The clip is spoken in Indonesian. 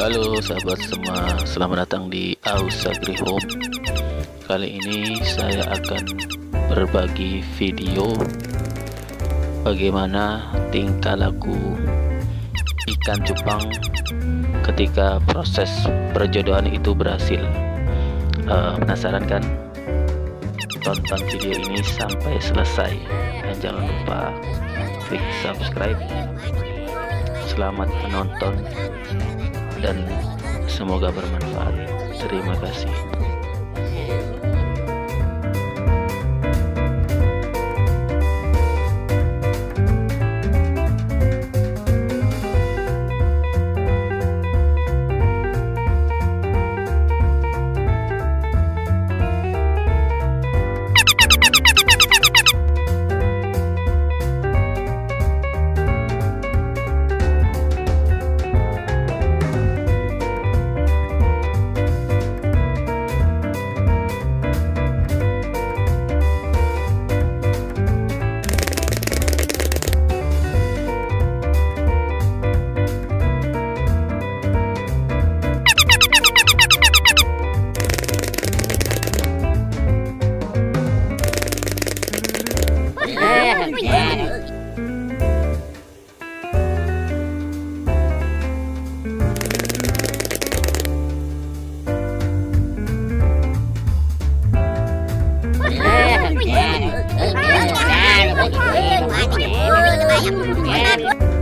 Halo sahabat semua, selamat datang di Aus Agri Home. Kali ini saya akan berbagi video bagaimana tingkah laku ikan cupang ketika proses perjodohan itu berhasil. Penasaran kan? Tonton video ini sampai selesai dan jangan lupa klik subscribe. Selamat menonton dan semoga bermanfaat. Terima kasih. Yeah.